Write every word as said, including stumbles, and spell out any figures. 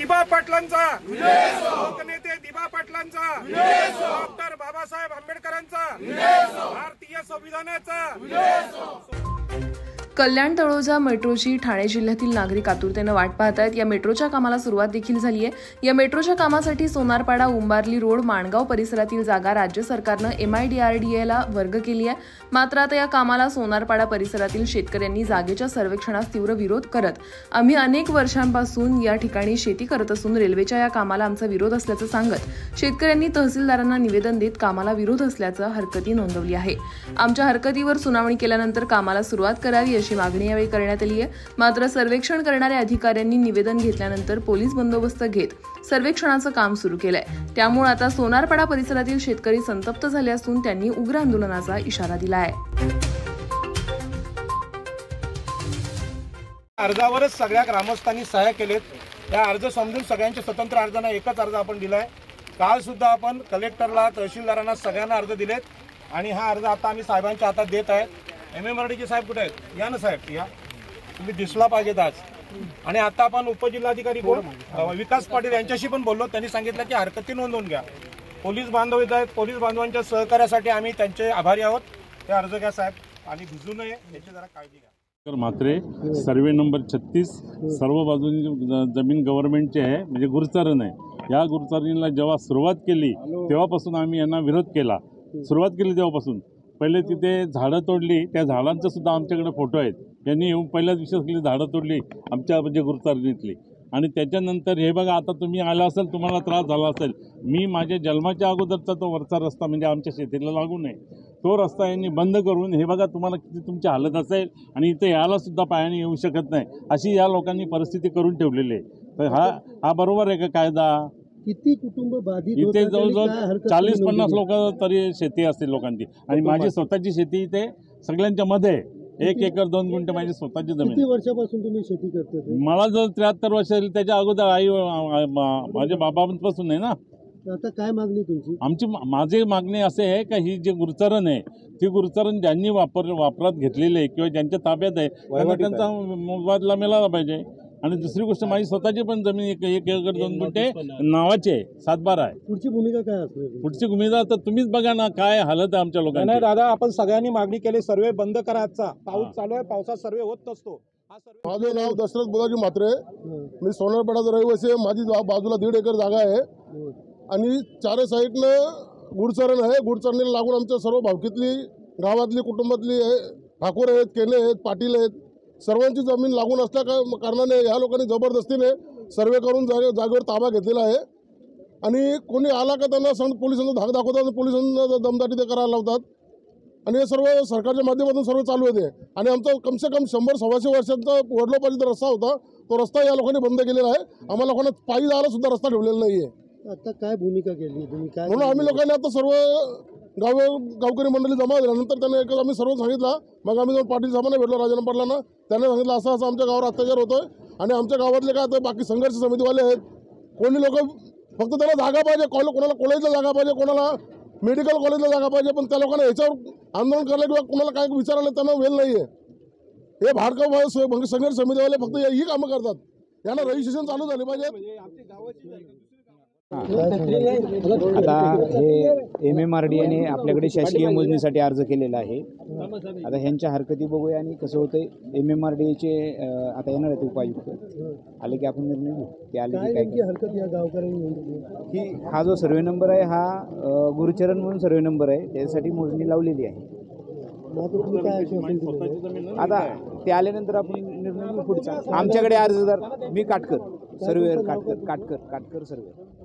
दिबा पाटलांचा, लोकनेते दिबा पाटलांचा, डॉक्टर बाबासाहेब आंबेडकरांचा, भारतीय संविधानाचा। कल्याण तळोजा मेट्रोची ठाणे जिल्ह्यातील नागरिक आतुरतेने वाट पाहत आहेत। या मेट्रोच्या कामाला सुरुवात देखील झाली आहे। या मेट्रोच्या कामासाठी सोनारपाडा उंबार्ली रोड माणगाव परिसरातील जागा राज्य सरकारनं एमआयडीआरडीएला वर्ग केली आहे। मात्र आता या कामाला सोनारपाडा परिसरातील शेतकऱ्यांनी जागेच्या सर्वेक्षणास तीव्र विरोध करत आम्ही अनेक वर्षांपासून या ठिकाणी शेती करत असून रेल्वेच्या या कामाला आमचा विरोध असल्याचं सांगत शेतकऱ्यांनी तहसीलदारांना निवेदन देत कामाला विरोध असल्याचं हरकती नोंदवली आहे। आमच्या हरकतीवर सुनावणी केल्यानंतर कामाला सुरुवात करावी अशी मागणी यावेळी करण्यात आली आहे। मात्र सर्वेक्षण करणाऱ्या अधिकाऱ्यांनी निवेदन घेतल्यानंतर पोलीस बंदोबस्त घेत सर्वेक्षणाचं काम सुरू केलंय। त्यामुळे आता सोनारपाडा परिसरातील शेतकरी संतप्त झाले असून त्यांनी उग्र आंदोलनाचा इशारा दिला आहे। अर्जावरच सगळ्या ग्रामस्थांनी सह्या केलेत। या अर्ज समजून सगळ्यांच्या स्वतंत्र अर्जांना एकच अर्ज आपण दिलाय। काल सुद्धा आपण कलेक्टरला, तहसीलदारांना सगळ्यांना अर्ज दिलेत आणि हा अर्ज आता आम्ही साहेबांच्या हातात देत आहे। एम एम आर डी चे साहेब कुठे आहेत? या ना साहेब, या, तुम्ही दिसला पाहिजेत आज। आणि आता आपण उपजिल्हाधिकारी कोण विकास पाटील यांच्याशी पण बोललो। त्यांनी सांगितलं की हरकती नोंदवून घ्या। पोलीस बांधव येत आहेत, पोलीस बांधवांच्या सहकार्यासाठी आम्ही त्यांचे आभारी आहोत। ते अर्ज घ्या साहेब आणि भिजू नये याची जरा काळजी घ्या। मात्रे सर्वे नंबर छत्तीस, सर्व बाजूनी जमीन गव्हर्नमेंटची आहे, म्हणजे गुरुचरण आहे। या गुरुचरणीला जेव्हा सुरुवात केली तेव्हापासून आम्ही यांना विरोध केला। सुरुवात केली तेव्हापासून पहिले तिथे झाडं तोडली, त्या झाडांचं सुद्धा आमच्याकडे फोटो आहेत। यांनी येऊन पहिल्याच विशेष केली, झाडं तोडली आमच्या म्हणजे गुरुचरणीतली। आणि त्याच्यानंतर हे बघा, आता तुम्ही आला असेल, तुम्हाला त्रास झाला असेल। मी माझ्या जन्माच्या अगोदरचा तो वरचा रस्ता म्हणजे आमच्या शेतीला लागू नये तो रस्ता यांनी बंद करून, हे बघा तुम्हाला किती तुमची हालत असेल आणि इथे यायला सुद्धा पायाने येऊ शकत नाही अशी या लोकांनी परिस्थिती करून ठेवलेली आहे। तर हा हा बरोबर आहे का कायदा? किती कुटुंब बाधित? इथे जवळजवळ चाळीस पन्नास लोक तरी शेती असतील लोकांची आणि माझी स्वतःची शेती इथे सगळ्यांच्या मध्ये एक एकर दोन गुंठे माझी स्वतःची जमीन। किती वर्षापासून तुम्ही शेती करता? मला जर त्र्याहत्तर वर्ष त्याच्या अगोदर आई माझ्या बाबांपासून आहे ना। आता काय मागणी तुमची? आमची माझी मागणी असे आहे का ही जी गुरुचरण आहे ती गुरुचरण ज्यांनी वापर वापरात घेतलेली आहे किंवा ज्यांच्या ताब्यात आहे त्यांना त्यांचा मोबदला मिळाला पाहिजे। आणि दुसरी गोष्ट, माझी स्वतःची पण जमीन एक एक एकर दोन गुंठे नावाचे आहे, सातबारा आहे। पुढची भूमिका काय असणार? पुढची भूमिका तर तुम्हीच बघा ना, काय हालत आहे आमच्या लोकांची। नाही दादा, आपण सगळ्यांनी मागणी केली, सर्वे बंद करायचा। पाऊस चालू आहे, पावसात सर्वे होत नसतो। माझं नाव दशरथ बुधाजी म्हात्रे, मी सोनारपाड्याचा रहिवासी आहे। माझी बाजूला दीड एकर जागा आहे आणि चारही साईडनं गुडचरण आहे। गुडचरणीला लागून आमच्या सर्व भावकीतली, गावातली, कुटुंबातली ठाकूर आहेत, केने आहेत, पाटील आहेत, सर्वांची जमीन लागून असल्या कारणाने ह्या लोकांनी जबरदस्तीने सर्वे करून जागे जागेवर ताबा घेतलेला आहे। आणि कोणी आला का त्यांना सांग पोलिसांना धाक दाखवतात आणि पोलिसांना दमदाटी ते करायला लावतात आणि हे सर्व सरकारच्या माध्यमातून सर्व चालू होते। आणि आमचा कमसे कम शंभर सव्वाशे वर्षांचा वडलोपार्जित रस्ता होता, तो रस्ता या लोकांनी बंद केलेला आहे। आम्हाला कोणा पायी जायला सुद्धा रस्ता ठेवलेला नाही आहे। आता काय भूमिका केली तुम्ही? काय म्हणून आम्ही लोकांनी आता सर्व गाव गावकरी मंडळी जमा झाल्यानंतर त्यांना एकच आम्ही सर्व सांगितलं। मग आम्ही जाऊन पाटील साहेबांना भेटलो, राजाराम पाटलांना, त्यांना सांगितलं असं असं आमच्या गावावर अत्याचार होतोय आणि आमच्या गावातले काय आता बाकी संघर्ष समितीवाले आहेत, कोणी लोक फक्त त्याला जागा पाहिजे, कोणाला कॉलेजला जागा पाहिजे, कोणाला मेडिकल कॉलेजला जागा पाहिजे, पण त्या लोकांना ह्याच्यावर आंदोलन करायला किंवा कोणाला काय विचारायला त्यांना वेळ नाही आहे। हे भाडकाव संघर्ष समितीवाले फक्त ही कामं करतात, यांना रजिस्ट्रेशन चालू झाले पाहिजे। आता हे एम एम आर डी एने आपल्याकडे शासकीय मोजणीसाठी अर्ज केलेला आहे। आता ह्यांच्या हरकती बघूया आणि कसं होतंय। M M R D H आता येणार आहेत उपायुक्त, आले की आपण निर्णय घेऊ ते आले की काय हरकत या गावकऱ्यांनी की हा जो सर्वे नंबर आहे हा गुरुचरण म्हणून सर्वे नंबर आहे, त्यासाठी मोजणी लावलेली आहे। आता ते आल्यानंतर आपण निर्णय घेऊ पुढचा। आमच्याकडे अर्जदार मी काटकर सर्वेअर काटकर काटकर काटकर सर्वे